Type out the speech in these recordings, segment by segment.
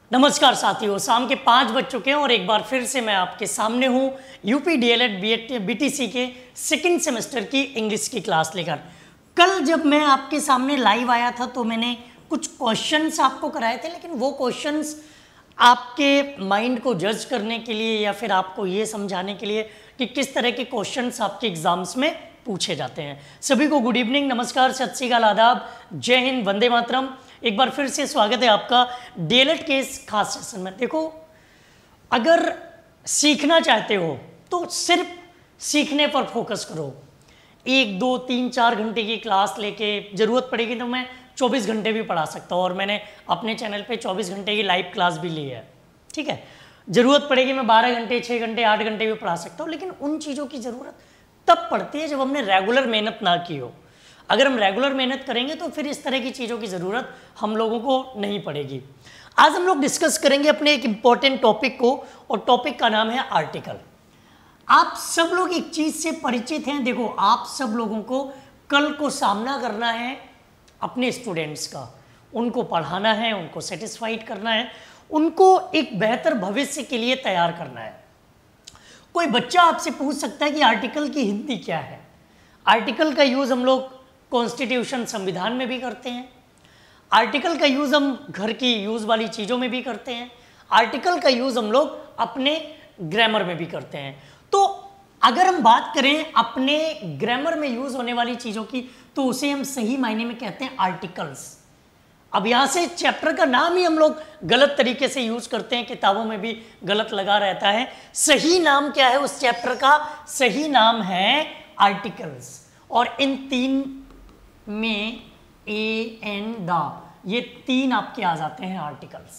नमस्कार साथियों, शाम के 5 बज चुके हैं और एक बार फिर से मैं आपके सामने हूँ यूपी डीएलएड बीटीसी के सेकंड सेमेस्टर की इंग्लिश की क्लास लेकर। कल जब मैं आपके सामने लाइव आया था तो मैंने कुछ क्वेश्चंस आपको कराए थे, लेकिन वो क्वेश्चंस आपके माइंड को जज करने के लिए या फिर आपको ये समझाने के लिए कि किस तरह के क्वेश्चंस आपके एग्जाम्स में पूछे जाते हैं। सभी को गुड इवनिंग, नमस्कार, सत श्री अकाल, आदाब, जय हिंद, वंदे मातरम। एक बार फिर से स्वागत है आपका डीएलएड के इस खास सेशन में। देखो, अगर सीखना चाहते हो तो सिर्फ सीखने पर फोकस करो। 1, 2, 3, 4 घंटे की क्लास लेके ज़रूरत पड़ेगी तो मैं 24 घंटे भी पढ़ा सकता हूँ, और मैंने अपने चैनल पे 24 घंटे की लाइव क्लास भी ली है। ठीक है, ज़रूरत पड़ेगी मैं 12 घंटे, 6 घंटे, 8 घंटे भी पढ़ा सकता हूँ, लेकिन उन चीज़ों की ज़रूरत तब पड़ती है जब हमने रेगुलर मेहनत ना की हो। अगर हम रेगुलर मेहनत करेंगे तो फिर इस तरह की चीज़ों की ज़रूरत हम लोगों को नहीं पड़ेगी। आज हम लोग डिस्कस करेंगे अपने एक इम्पॉर्टेंट टॉपिक को, और टॉपिक का नाम है आर्टिकल। आप सब लोग एक चीज़ से परिचित हैं। देखो, आप सब लोगों को कल को सामना करना है अपने स्टूडेंट्स का, उनको पढ़ाना है, उनको सेटिस्फाइड करना है, उनको एक बेहतर भविष्य के लिए तैयार करना है। कोई बच्चा आपसे पूछ सकता है कि आर्टिकल की हिंदी क्या है। आर्टिकल का यूज़ हम लोग कॉन्स्टिट्यूशन, संविधान में भी करते हैं। आर्टिकल का यूज़ हम घर की यूज़ वाली चीज़ों में भी करते हैं। आर्टिकल का यूज़ हम लोग अपने ग्रामर में भी करते हैं। तो अगर हम बात करें अपने ग्रामर में यूज़ होने वाली चीज़ों की, तो उसे हम सही मायने में कहते हैं आर्टिकल्स। अब यहाँ से चैप्टर का नाम ही हम लोग गलत तरीके से यूज़ करते हैं, किताबों में भी गलत लगा रहता है। सही नाम क्या है उस चैप्टर का? सही नाम है आर्टिकल्स। और इन 3 में ए एन दा, ये 3 आपके आ जाते हैं आर्टिकल्स।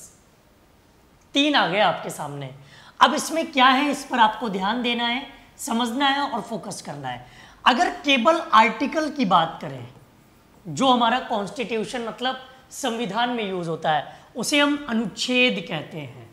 3 आ गए आपके सामने। अब इसमें क्या है, इस पर आपको ध्यान देना है, समझना है और फोकस करना है। अगर केवल आर्टिकल की बात करें, जो हमारा कॉन्स्टिट्यूशन मतलब संविधान में यूज होता है, उसे हम अनुच्छेद कहते हैं।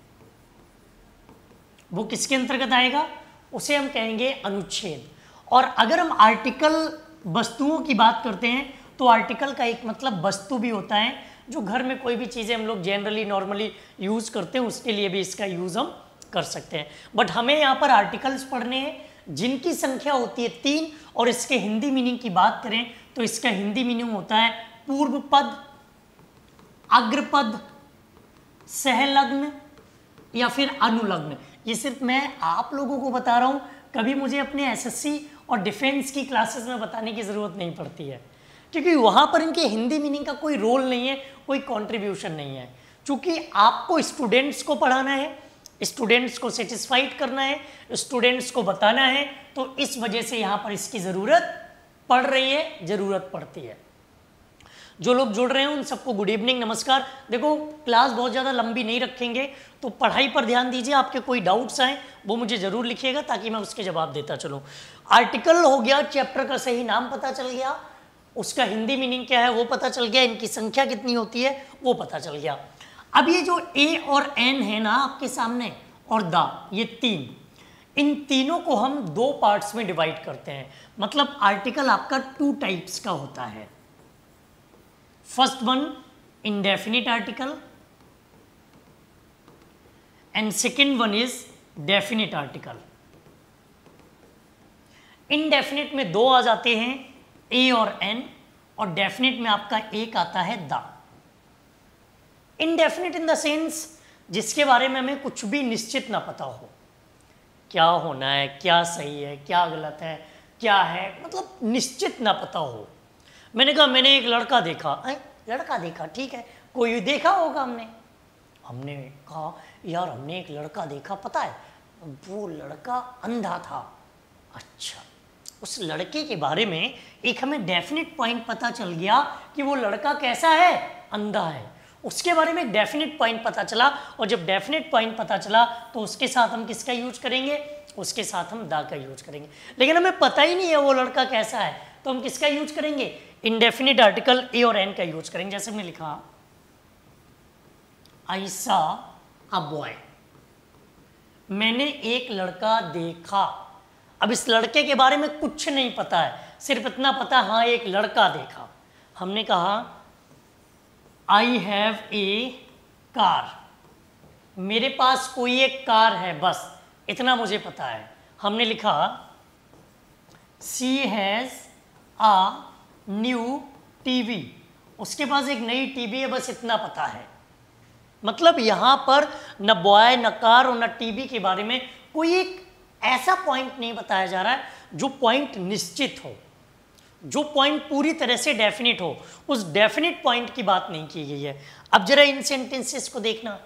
वो किसके अंतर्गत आएगा? उसे हम कहेंगे अनुच्छेद। और अगर हम आर्टिकल वस्तुओं की बात करते हैं तो आर्टिकल का एक मतलब वस्तु भी होता है, जो घर में कोई भी चीज़ें हम लोग जनरली नॉर्मली यूज़ करते हैं, उसके लिए भी इसका यूज़ हम कर सकते हैं। बट हमें यहाँ पर आर्टिकल्स पढ़ने हैं जिनकी संख्या होती है 3, और इसके हिंदी मीनिंग की बात करें तो इसका हिंदी मीनिंग होता है पूर्व पद, अग्रपद, सहलग्न या फिर अनुलग्न। ये सिर्फ मैं आप लोगों को बता रहा हूँ, कभी मुझे अपने एसएससी और डिफेंस की क्लासेस में बताने की ज़रूरत नहीं पड़ती है, क्योंकि वहाँ पर इनके हिंदी मीनिंग का कोई रोल नहीं है, कोई कंट्रीब्यूशन नहीं है। क्योंकि आपको स्टूडेंट्स को पढ़ाना है, स्टूडेंट्स को सेटिस्फाइड करना है, स्टूडेंट्स को बताना है, तो इस वजह से यहाँ पर इसकी ज़रूरत पड़ रही है, ज़रूरत पड़ती है। जो लोग जुड़ रहे हैं उन सबको गुड इवनिंग, नमस्कार। देखो, क्लास बहुत ज़्यादा लंबी नहीं रखेंगे, तो पढ़ाई पर ध्यान दीजिए। आपके कोई डाउट्स आए वो मुझे ज़रूर लिखिएगा ताकि मैं उसके जवाब देता चलूँ। आर्टिकल हो गया, चैप्टर का सही नाम पता चल गया, उसका हिंदी मीनिंग क्या है वो पता चल गया, इनकी संख्या कितनी होती है वो पता चल गया। अब ये जो ए और एन है ना आपके सामने, और दा, ये 3, इन तीनों को हम 2 पार्ट्स में डिवाइड करते हैं। मतलब आर्टिकल आपका 2 टाइप्स का होता है। First one indefinite article and second one is definite article. Indefinite में 2 आ जाते हैं, ए और एन, और डेफिनिट में आपका एक आता है the. Indefinite in the sense जिसके बारे में हमें कुछ भी निश्चित ना पता हो, क्या होना है, क्या सही है, क्या गलत है, क्या है, मतलब निश्चित ना पता हो। मैंने कहा मैंने एक लड़का देखा, लड़का देखा, ठीक है, कोई देखा होगा हमने कहा यार हमने एक लड़का देखा, पता है वो लड़का अंधा था। अच्छा, उस लड़के के बारे में एक हमें डेफिनेट पॉइंट पता चल गया कि वो लड़का कैसा है, अंधा है। उसके बारे में एक डेफिनेट पॉइंट पता चला, और जब डेफिनेट पॉइंट पता चला तो उसके साथ हम किसका यूज करेंगे? उसके साथ हम दा का यूज करेंगे। लेकिन हमें पता ही नहीं है वो लड़का कैसा है, तो हम किसका यूज करेंगे? इंडेफिनिट आर्टिकल ए और एन का यूज करेंगे। जैसे हमने लिखा आई सॉ अ बॉय, मैंने एक लड़का देखा। अब इस लड़के के बारे में कुछ नहीं पता है, सिर्फ इतना पता, हाँ एक लड़का देखा। हमने कहा आई हैव ए कार, मेरे पास कोई एक कार है, बस इतना मुझे पता है। हमने लिखा she has a new TV, उसके पास एक नई टीवी है, बस इतना पता है। मतलब यहां पर न बॉय न कार और न टीवी के बारे में कोई एक ऐसा पॉइंट नहीं बताया जा रहा है जो पॉइंट निश्चित हो, जो पॉइंट पूरी तरह से डेफिनेट हो। उस डेफिनेट पॉइंट की बात नहीं की गई है। अब जरा इन सेंटेंसेस को देखना।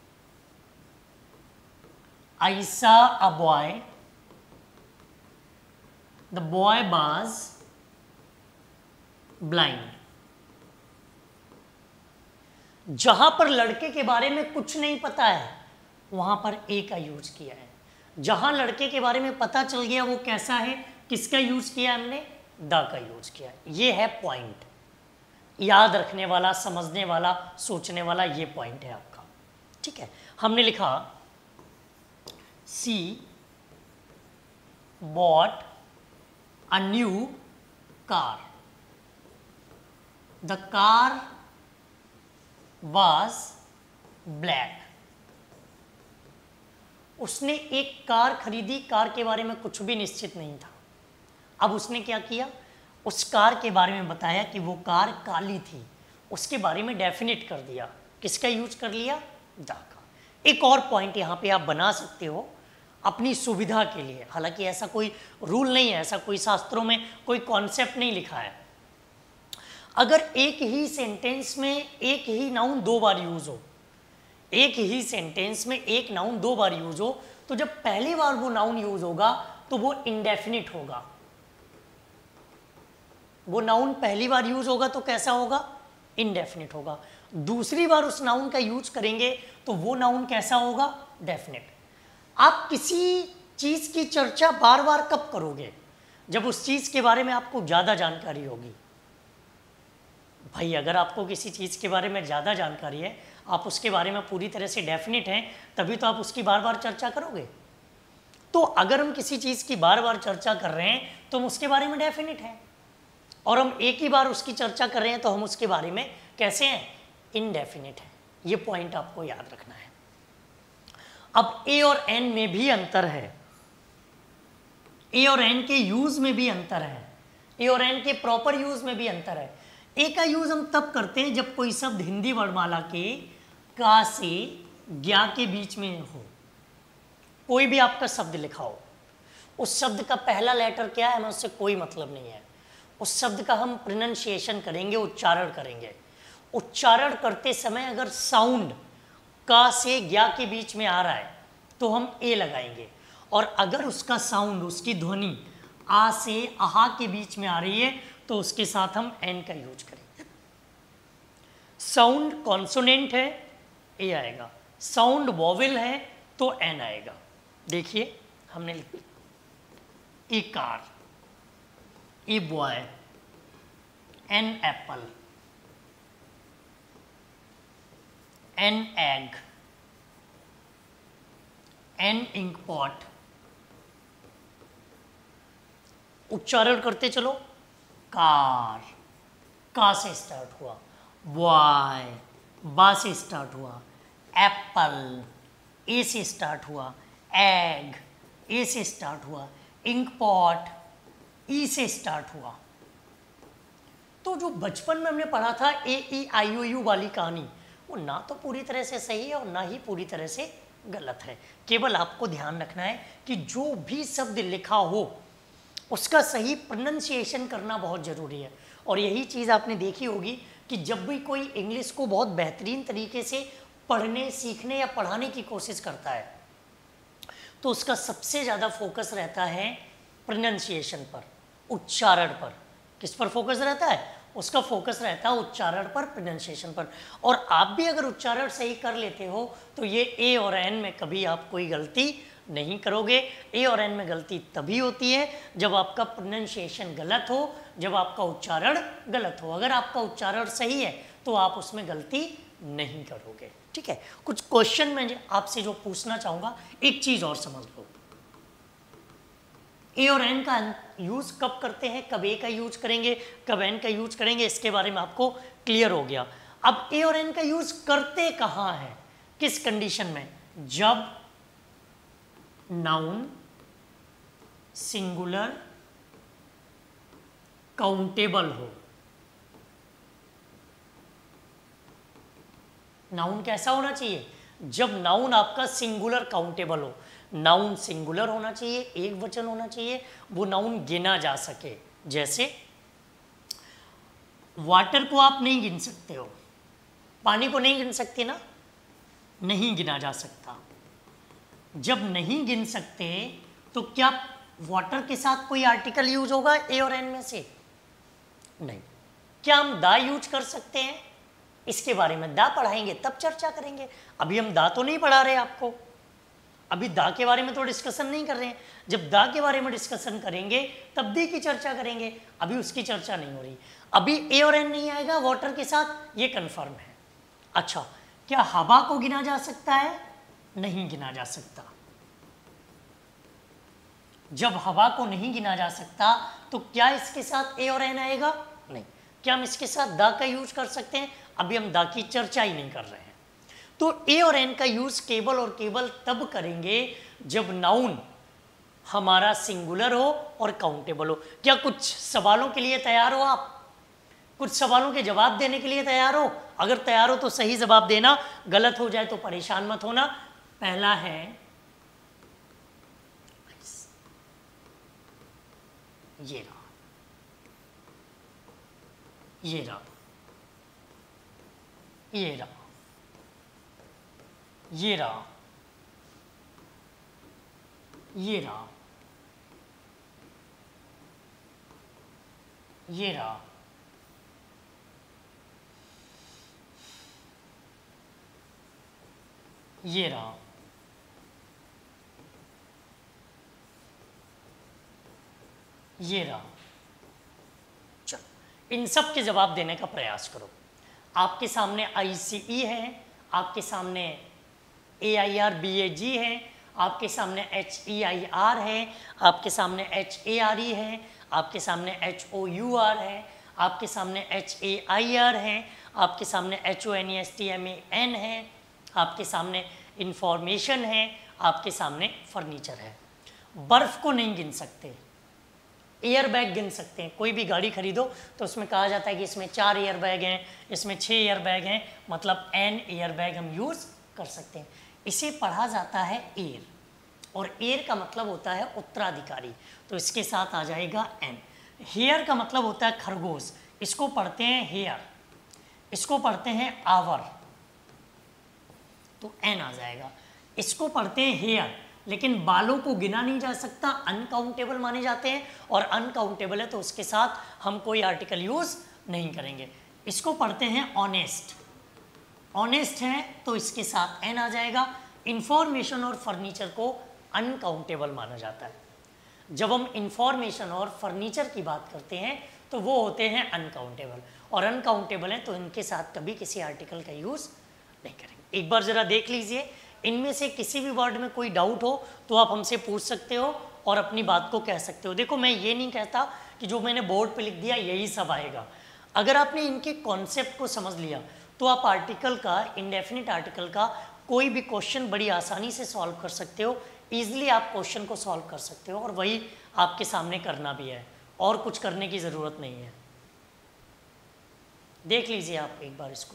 I saw a boy, the boy was blind। जहां पर लड़के के बारे में कुछ नहीं पता है वहां पर ए का यूज किया है। जहां लड़के के बारे में पता चल गया वो कैसा है, किसका यूज किया हमने, द का यूज किया। ये है पॉइंट, याद रखने वाला, समझने वाला, सोचने वाला, ये पॉइंट है आपका। ठीक है, हमने लिखा she bought a new car, the car was black. उसने एक कार खरीदी, कार के बारे में कुछ भी निश्चित नहीं था। अब उसने क्या किया, उस कार के बारे में बताया कि वो कार काली थी, उसके बारे में डेफिनेट कर दिया। किसका यूज कर लिया, द का। एक और पॉइंट यहाँ पे आप बना सकते हो अपनी सुविधा के लिए, हालांकि ऐसा कोई रूल नहीं है, ऐसा कोई शास्त्रों में कोई कॉन्सेप्ट नहीं लिखा है। अगर एक ही सेंटेंस में एक ही नाउन दो बार यूज हो, एक ही सेंटेंस में एक नाउन दो बार यूज हो, तो जब पहली बार वो नाउन यूज होगा तो वो इंडेफिनिट होगा। वो नाउन पहली बार यूज होगा तो कैसा होगा, इंडेफिनिट होगा। दूसरी बार उस नाउन का यूज करेंगे तो वो नाउन कैसा होगा, डेफिनिट। आप किसी चीज की चर्चा बार बार कब करोगे, जब उस चीज के बारे में आपको ज्यादा जानकारी होगी। भाई अगर आपको किसी चीज़ के बारे में ज़्यादा जानकारी है, आप उसके बारे में पूरी तरह से डेफिनेट हैं, तभी तो आप उसकी बार बार चर्चा करोगे। तो अगर हम किसी चीज़ की बार बार चर्चा कर रहे हैं तो हम उसके बारे में डेफिनेट हैं, और हम एक ही बार उसकी चर्चा कर रहे हैं तो हम उसके बारे में कैसे हैं, इनडेफिनेट हैं। ये पॉइंट आपको याद रखना है। अब ए और एन में भी अंतर है, ए और एन के यूज में भी अंतर है, ए और एन के प्रॉपर यूज में भी अंतर है। ए का यूज हम तब करते हैं जब कोई शब्द हिंदी वर्णमाला के का से ज्ञा के बीच में हो। कोई भी आपका शब्द लिखा हो, उस शब्द का पहला लेटर क्या है हमें उससे कोई मतलब नहीं है। उस शब्द का हम प्रोनाउंसिएशन करेंगे, उच्चारण करेंगे। उच्चारण करते समय अगर साउंड का से ज्ञा के बीच में आ रहा है तो हम ए लगाएंगे, और अगर उसका साउंड, उसकी ध्वनि आ से आहा के बीच में आ रही है तो उसके साथ हम एन का यूज करेंगे। साउंड कॉन्सोनेंट है, ए आएगा। साउंड वॉवेल है तो एन आएगा। देखिए हमने लिखा a car, a boy, an apple, an egg, an ink pot. उच्चारण करते चलो, कार, का से स्टार्ट हुआ, बॉय, बा से स्टार्ट हुआ, एप्पल, ए से स्टार्ट हुआ, एग, ए से स्टार्ट हुआ, इंक पॉट, ई से स्टार्ट हुआ। तो जो बचपन में हमने पढ़ा था ए ई आई ओ यू वाली कहानी, वो ना तो पूरी तरह से सही है और ना ही पूरी तरह से गलत है। केवल आपको ध्यान रखना है कि जो भी शब्द लिखा हो उसका सही प्रोनाउंसिएशन करना बहुत ज़रूरी है। और यही चीज़ आपने देखी होगी कि जब भी कोई इंग्लिश को बहुत बेहतरीन तरीके से पढ़ने, सीखने या पढ़ाने की कोशिश करता है तो उसका सबसे ज़्यादा फोकस रहता है प्रोनाउंसिएशन पर, उच्चारण पर। किस पर फोकस रहता है? उसका फोकस रहता है उच्चारण पर, प्रोनाउंसिएशन पर। और आप भी अगर उच्चारण सही कर लेते हो तो ये ए और एन में कभी आप कोई गलती नहीं करोगे। ए और एन में गलती तभी होती है जब आपका प्रोनाउंसिएशन गलत हो, जब आपका उच्चारण गलत हो। अगर आपका उच्चारण सही है तो आप उसमें गलती नहीं करोगे। ठीक है, कुछ क्वेश्चन मैं आपसे जो पूछना चाहूँगा, एक चीज़ और समझ लो। ए और एन का यूज कब करते हैं, कब ए का यूज करेंगे, कब एन का यूज करेंगे, इसके बारे में आपको क्लियर हो गया। अब ए और एन का यूज करते कहाँ हैं, किस कंडीशन में? जब नाउन सिंगुलर काउंटेबल हो। नाउन कैसा होना चाहिए? जब नाउन आपका सिंगुलर काउंटेबल हो। नाउन सिंगुलर होना चाहिए, एक वचन होना चाहिए, वो नाउन गिना जा सके। जैसे वाटर को आप नहीं गिन सकते हो, पानी को नहीं गिन सकते ना, नहीं गिना जा सकता। जब नहीं गिन सकते तो क्या वाटर के साथ कोई आर्टिकल यूज होगा ए और एन में से? नहीं। क्या हम दा यूज कर सकते हैं? इसके बारे में दा पढ़ाएंगे तब चर्चा करेंगे। अभी हम दा तो नहीं पढ़ा रहे आपको, अभी दा के बारे में तो डिस्कशन नहीं कर रहे हैं। जब दा के बारे में डिस्कशन करेंगे तब दी की चर्चा करेंगे, अभी उसकी चर्चा नहीं हो रही। अभी ए और एन नहीं आएगा वाटर के साथ, ये कंफर्म है। अच्छा, क्या हवा को गिना जा सकता है? नहीं गिना जा सकता। जब हवा को नहीं गिना जा सकता तो क्या इसके साथ ए और एन आएगा? नहीं। क्या हम इसके साथ दा का यूज कर सकते हैं? अभी हम दा की चर्चा ही नहीं कर रहे हैं। तो ए और एन का यूज केवल और केवल तब करेंगे जब नाउन हमारा सिंगुलर हो और काउंटेबल हो। क्या कुछ सवालों के लिए तैयार हो आप? कुछ सवालों के जवाब देने के लिए तैयार हो? अगर तैयार हो तो सही जवाब देना, गलत हो जाए तो परेशान मत होना। पहला है ये रहा, ये रहा, ये रहा, ये रहा, ये रहा, ये रहा, ये रहा, ये रहा। चलो, इन सब के जवाब देने का प्रयास करो। आपके सामने ICE है, आपके सामने AIRBAG है, आपके सामने HEIR है, आपके सामने HARE है, आपके सामने HOUR है, आपके सामने HAIR है, आपके सामने HONESTMAN है, आपके सामने इंफॉर्मेशन है, आपके सामने फर्नीचर है। बर्फ को नहीं गिन सकते, एयर बैग गिन सकते हैं। कोई भी गाड़ी खरीदो तो उसमें कहा जाता है कि इसमें 4 एयर बैग हैं, इसमें 6 एयर बैग हैं, मतलब N एयर बैग हम यूज़ कर सकते हैं। इसे पढ़ा जाता है एयर, और एयर का मतलब होता है उत्तराधिकारी, तो इसके साथ आ जाएगा N। हेयर का मतलब होता है खरगोश, इसको पढ़ते हैं हेयर, इसको पढ़ते हैं आवर, तो N आ जाएगा। इसको पढ़ते हैं हेयर, लेकिन बालों को गिना नहीं जा सकता, अनकाउंटेबल माने जाते हैं, और अनकाउंटेबल है तो उसके साथ हम कोई आर्टिकल यूज नहीं करेंगे। इसको पढ़ते हैं ऑनेस्ट, ऑनेस्ट है तो इसके साथ N आ जाएगा। इंफॉर्मेशन और फर्नीचर को अनकाउंटेबल माना जाता है। जब हम इंफॉर्मेशन और फर्नीचर की बात करते हैं तो वो होते हैं अनकाउंटेबल, और अनकाउंटेबल है तो इनके साथ कभी किसी आर्टिकल का यूज नहीं करेंगे। एक बार जरा देख लीजिए, इनमें से किसी भी वर्ड में कोई डाउट हो तो आप हमसे पूछ सकते हो और अपनी बात को कह सकते हो। देखो, मैं ये नहीं कहता कि जो मैंने बोर्ड पे लिख दिया यही सब आएगा। अगर आपने इनके कॉन्सेप्ट को समझ लिया तो आप आर्टिकल का, इंडेफिनिट आर्टिकल का कोई भी क्वेश्चन बड़ी आसानी से सॉल्व कर सकते हो। ईजिली आप क्वेश्चन को सॉल्व कर सकते हो, और वही आपके सामने करना भी है, और कुछ करने की ज़रूरत नहीं है। देख लीजिए आप एक बार इसको।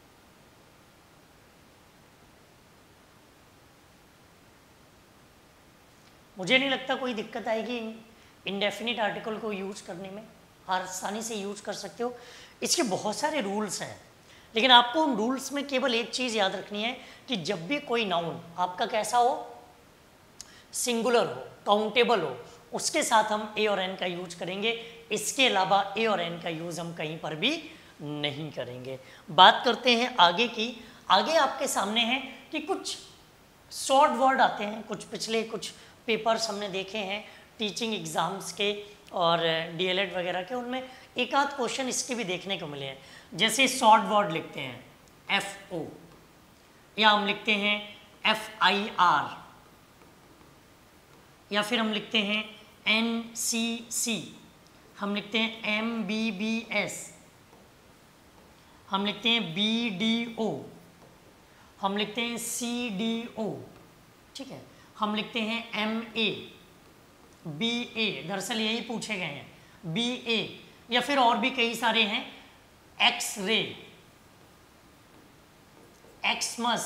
मुझे नहीं लगता कोई दिक्कत आएगी इंडेफिनिट आर्टिकल को यूज करने में, आसानी से यूज कर सकते हो। इसके बहुत सारे रूल्स हैं, लेकिन आपको उन रूल्स में केवल एक चीज़ याद रखनी है कि जब भी कोई नाउन आपका कैसा हो, सिंगुलर हो, काउंटेबल हो, उसके साथ हम ए और एन का यूज करेंगे। इसके अलावा ए और एन का यूज हम कहीं पर भी नहीं करेंगे। बात करते हैं आगे की। आगे आपके सामने है कि कुछ शॉर्ट वर्ड आते हैं, कुछ पिछले कुछ पेपर्स हमने देखे हैं टीचिंग एग्ज़ाम्स के और DLED वगैरह के, उनमें एक आध क्वेश्चन इसके भी देखने को मिले हैं। जैसे शॉर्ट वर्ड लिखते हैं FO, या हम लिखते हैं FIR, या फिर हम लिखते हैं NCC, हम लिखते हैं MBBS, हम लिखते हैं BDO। हम लिखते हैं CDO, ठीक है, हम लिखते हैं MA, BA, दरअसल यही पूछे गए हैं, BA, या फिर और भी कई सारे हैं, एक्स-रे, एक्समस,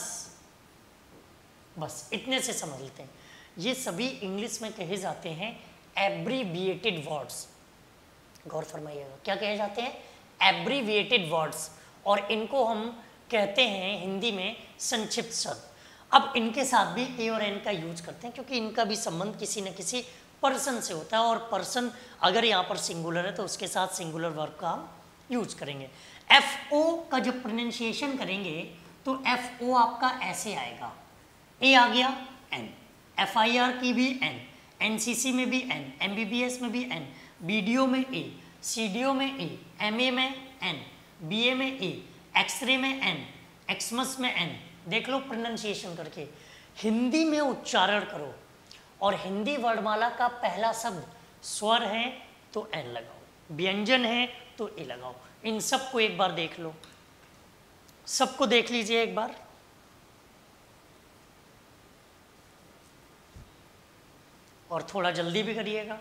बस इतने से समझ लेते हैं। ये सभी इंग्लिश में कहे जाते हैं एब्रीविएटेड वर्ड्स। गौर फरमाइएगा, क्या कहे जाते हैं? एब्रीविएटेड वर्ड्स, और इनको हम कहते हैं हिंदी में संक्षिप्त शब्द। अब इनके साथ भी ए और एन का यूज करते हैं, क्योंकि इनका भी संबंध किसी न किसी पर्सन से होता है, और पर्सन अगर यहाँ पर सिंगुलर है तो उसके साथ सिंगुलर वर्ब का हम यूज करेंगे। FO का जब प्रोनाउंसिएशन करेंगे तो FO आपका ऐसे आएगा, ए आ गया N, FIR की भी N, NCC में भी N, MBBS में भी N, BDO में A, CDO में A, MA में N, BA में A, एक्सरे में N, एक्समस में N। देख लो प्रोनाउंसिएशन करके, हिंदी में उच्चारण करो, और हिंदी वर्णमाला का पहला शब्द स्वर है तो N लगाओ, व्यंजन है तो ए लगाओ। इन सबको एक बार देख लो, सबको देख लीजिए एक बार। और थोड़ा जल्दी भी करिएगा।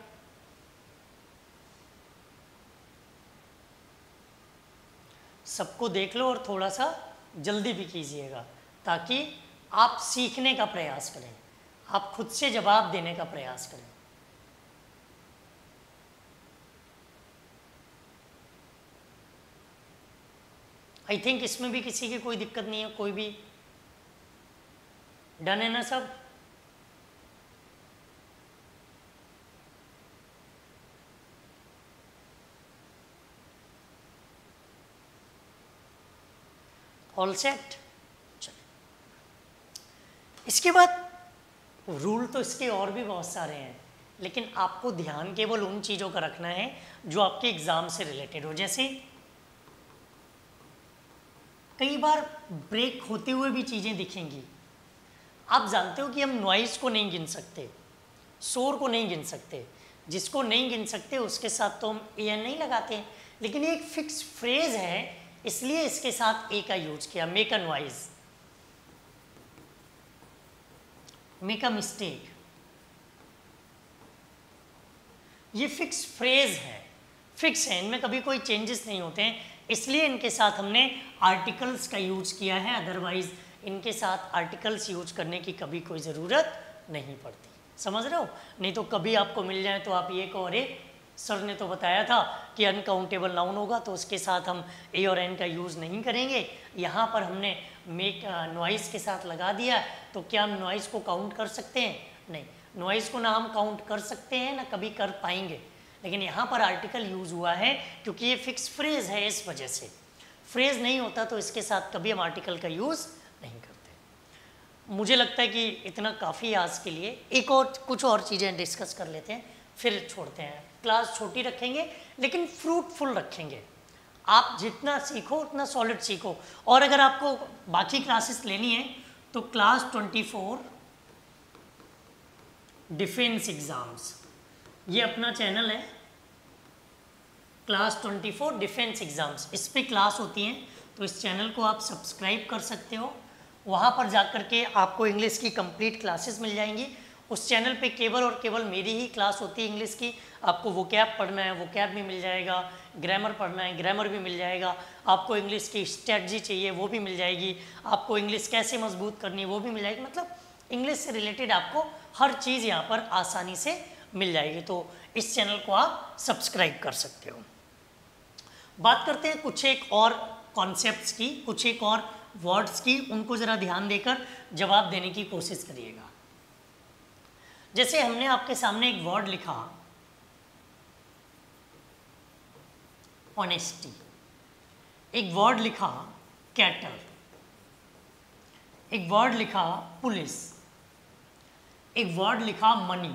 सबको देख लो और थोड़ा सा जल्दी भी कीजिएगा, ताकि आप सीखने का प्रयास करें, आप खुद से जवाब देने का प्रयास करें। आई थिंक इसमें भी किसी की कोई दिक्कत नहीं है, कोई भी डन है ना सब? All set. इसके बाद रूल तो इसके और भी बहुत सारे हैं, लेकिन आपको ध्यान केवल उन चीज़ों का रखना है जो आपके एग्जाम से रिलेटेड हो। जैसे कई बार ब्रेक होते हुए भी चीज़ें दिखेंगी। आप जानते हो कि हम नॉइज़ को नहीं गिन सकते, शोर को नहीं गिन सकते, जिसको नहीं गिन सकते उसके साथ तो हम ए नहीं लगाते, लेकिन ये एक फिक्स फ्रेज है, इसलिए इसके साथ ए का यूज किया। Make a noise, make a mistake, ये फिक्स फ्रेज है, फिक्स है, इनमें कभी कोई चेंजेस नहीं होते हैं, इसलिए इनके साथ हमने आर्टिकल्स का यूज किया है। अदरवाइज इनके साथ आर्टिकल्स यूज करने की कभी कोई ज़रूरत नहीं पड़ती। समझ रहे हो? नहीं तो कभी आपको मिल जाए तो आप ये कहो, अरे सर ने तो बताया था कि अनकाउंटेबल नाउन होगा तो उसके साथ हम ए और एन का यूज़ नहीं करेंगे, यहाँ पर हमने मेक नॉइज़ के साथ लगा दिया, तो क्या हम नॉइज़ को काउंट कर सकते हैं? नहीं, नॉइज़ को ना हम काउंट कर सकते हैं ना कभी कर पाएंगे, लेकिन यहाँ पर आर्टिकल यूज़ हुआ है क्योंकि ये फिक्स फ्रेज है, इस वजह से। फ्रेज नहीं होता तो इसके साथ कभी हम आर्टिकल का यूज़ नहीं करते। मुझे लगता है कि इतना काफ़ी आज के लिए। एक और कुछ और चीज़ें डिस्कस कर लेते हैं, फिर छोड़ते हैं। क्लास छोटी रखेंगे लेकिन फ्रूटफुल रखेंगे। आप जितना सीखो उतना सॉलिड सीखो, और अगर आपको बाकी क्लासेस लेनी है तो क्लास 24 डिफेंस एग्ज़ाम्स, ये अपना चैनल है, क्लास 24 डिफेंस एग्ज़ाम्स, इस पे क्लास होती हैं, तो इस चैनल को आप सब्सक्राइब कर सकते हो। वहाँ पर जा कर के आपको इंग्लिश की कंप्लीट क्लासेस मिल जाएंगी। उस चैनल पे केवल और केवल मेरी ही क्लास होती है इंग्लिश की। आपको वोकैब पढ़ना है वोकैब भी मिल जाएगा, ग्रामर पढ़ना है ग्रामर भी मिल जाएगा, आपको इंग्लिश की स्ट्रेटजी चाहिए वो भी मिल जाएगी, आपको इंग्लिश कैसे मजबूत करनी है वो भी मिल जाएगी। मतलब इंग्लिश से रिलेटेड आपको हर चीज़ यहाँ पर आसानी से मिल जाएगी। तो इस चैनल को आप सब्सक्राइब कर सकते हो। बात करते हैं कुछ एक और कॉन्सेप्ट्स की, कुछ एक और वर्ड्स की, उनको ज़रा ध्यान देकर जवाब देने की कोशिश करिएगा। जैसे हमने आपके सामने एक वर्ड लिखा ऑनेस्टी, एक वर्ड लिखा कैटल, एक वर्ड लिखा पुलिस, एक वर्ड लिखा मनी,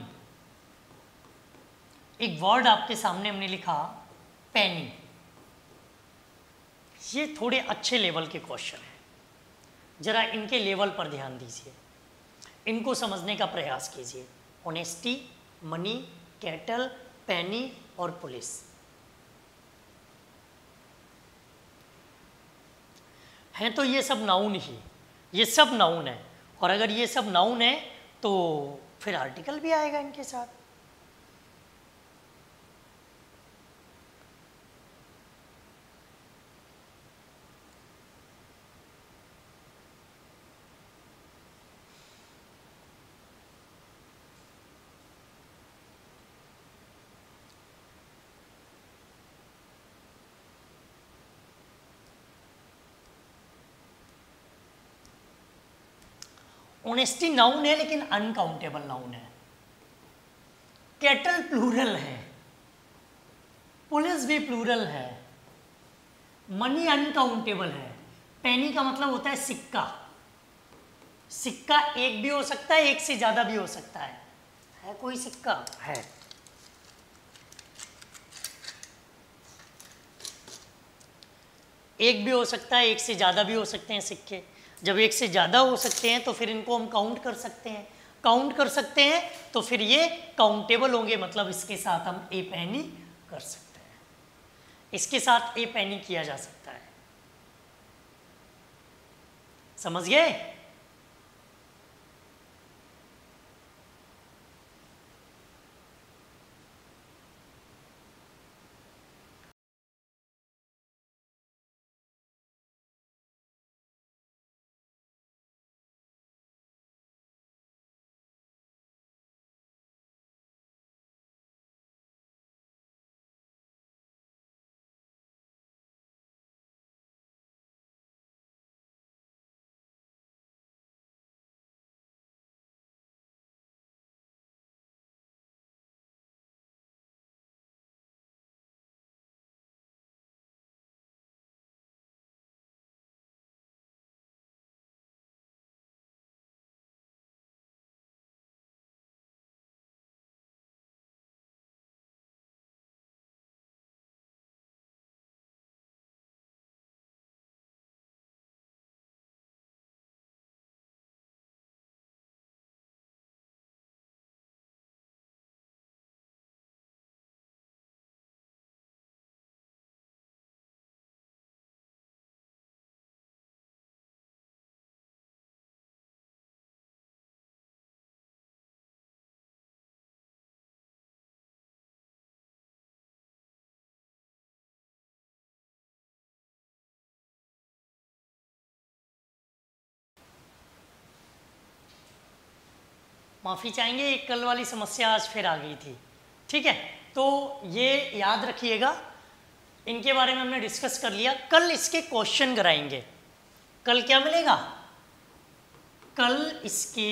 एक वर्ड आपके सामने हमने लिखा पेनी। ये थोड़े अच्छे लेवल के क्वेश्चन हैं, जरा इनके लेवल पर ध्यान दीजिए, इनको समझने का प्रयास कीजिए। ऑनेस्टी, मनी, कैटल, पेनी और पुलिस। हैं तो ये सब नाउन ही, ये सब नाउन है, और अगर ये सब नाउन है तो फिर आर्टिकल भी आएगा इनके साथ। ऑनेस्टी नाउन है लेकिन अनकाउंटेबल नाउन है। कैटल प्लूरल है, पुलिस भी प्लूरल है, मनी अनकाउंटेबल है। पेनी का मतलब होता है सिक्का, सिक्का एक भी हो सकता है, एक से ज्यादा भी हो सकता है कोई सिक्का है। एक भी हो सकता है, एक से ज्यादा भी हो सकते हैं सिक्के। जब एक से ज़्यादा हो सकते हैं तो फिर इनको हम काउंट कर सकते हैं, काउंट कर सकते हैं तो फिर ये काउंटेबल होंगे, मतलब इसके साथ हम ए पेनी कर सकते हैं, इसके साथ ए पेनी किया जा सकता है। समझ गए? माफ़ी चाहेंगे, एक कल वाली समस्या आज फिर आ गई थी। ठीक है, तो ये याद रखिएगा, इनके बारे में हमने डिस्कस कर लिया। कल इसके क्वेश्चन कराएंगे। कल क्या मिलेगा? कल इसके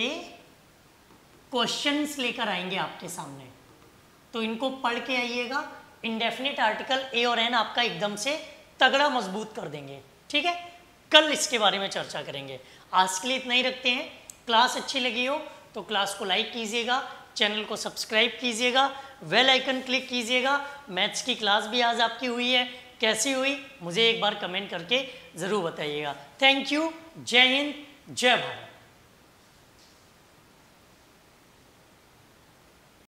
क्वेश्चंस लेकर आएंगे आपके सामने, तो इनको पढ़ के आइएगा। इंडेफिनिट आर्टिकल ए और एन आपका एकदम से तगड़ा मजबूत कर देंगे। ठीक है, कल इसके बारे में चर्चा करेंगे। आज के लिए इतना ही रखते हैं। क्लास अच्छी लगी हो तो क्लास को लाइक कीजिएगा, चैनल को सब्सक्राइब कीजिएगा, बेल आइकन क्लिक कीजिएगा। मैथ्स की क्लास भी आज आपकी हुई है, कैसी हुई मुझे एक बार कमेंट करके ज़रूर बताइएगा। थैंक यू, जय हिंद, जय भारत।